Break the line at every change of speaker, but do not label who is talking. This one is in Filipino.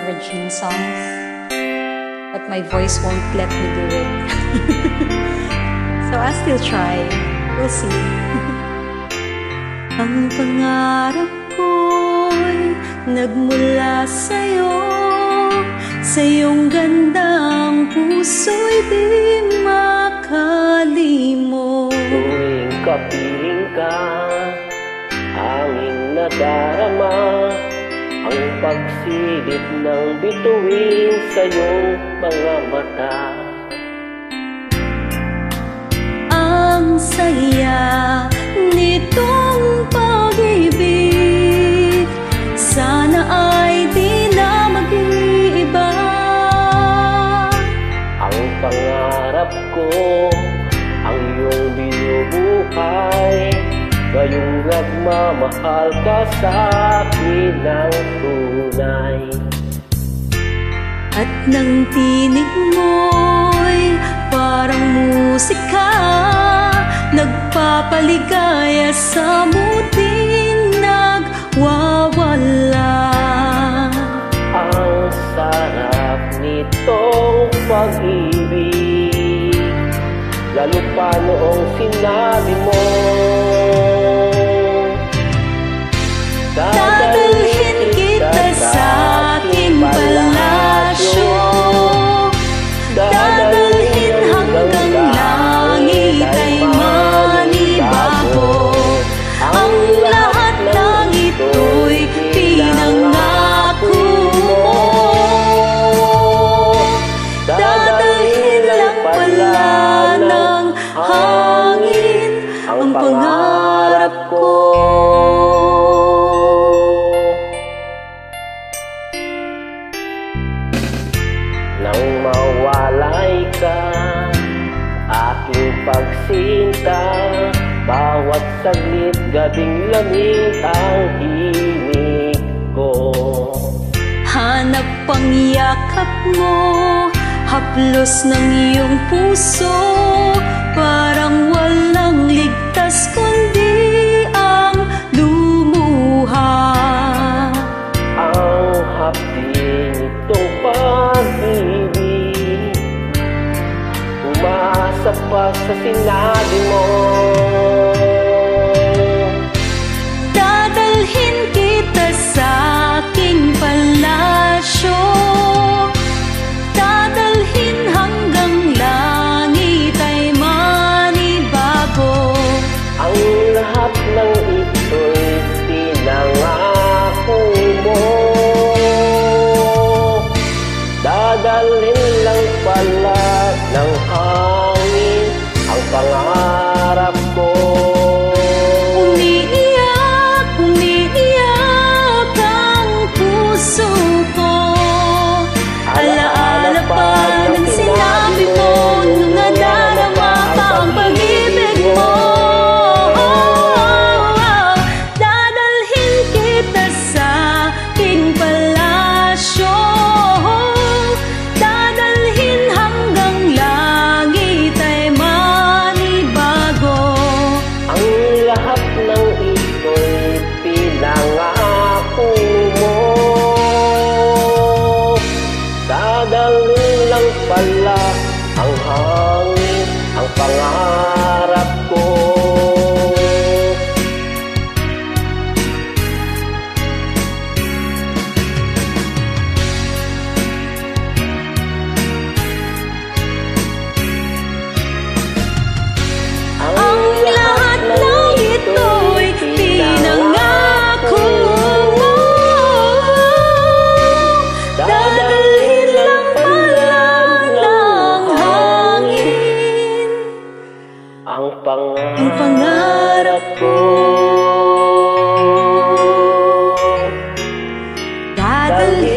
Regine songs, but my voice won't let me do it. So I'll still try. We'll see. Ang pangarap ko'y nagmula sa'yo, sa iyong gandang puso'y di makalimot.
Tuwing kapiling ka, hangin nadarama, ang pagsilip ng bituin sa iyong mga mata.
Ang saya nitong pag-ibig, sana ay di na mag-iiba.
Ang pangarap ko, ang iyong binubuhay, ngayong nagmamahal ka sa akin ng tunay.
At nang tinig mo'y parang musika, nagpapaligaya sa muting nagwawala.
Ang sarap nitong pag-ibig, lalo pa noong sinabi mo,
dadalhin kita sa aking palasyo, dadalhin hanggang langit ay manibago. Ang lahat ng ito'y pinangako mo, dadalhin lang pala ng hangin ang pangarap ko.
Nang mawalay ka, aking pagsinta, bawat saglit gabing lamig ang himig ko.
Hanap ang yakap mo, haplos ng iyong puso, parang walang ligtas kundi ang lumuha.
Ang hapdi nitong pag-ibig, umasa pa sa sinabi mo,
dadalhin kita sa aking palasyo, dadalhin hanggang langit ay manibago.
ang lahat ng ito'y pinangako mo, dadalhin lang pala ng hangin ang pangarap ko.
Umiiyak, umiiyak ang puso ko, alaala pa ng sinabi mo nung nadarama pa ang pag-ibig mo. Dadalhin kita sa aking palasyo, dadalhin hanggang langit ay manibago.
Ang lahat ng ito'y pinangako mo, dadalhin lang pala ang hangin ang pangarap ko.
Ang lahat ng ito'y pinangako mo, dadalhin lang pala ng hangin
ang
ang pangarap ko. Dadalhin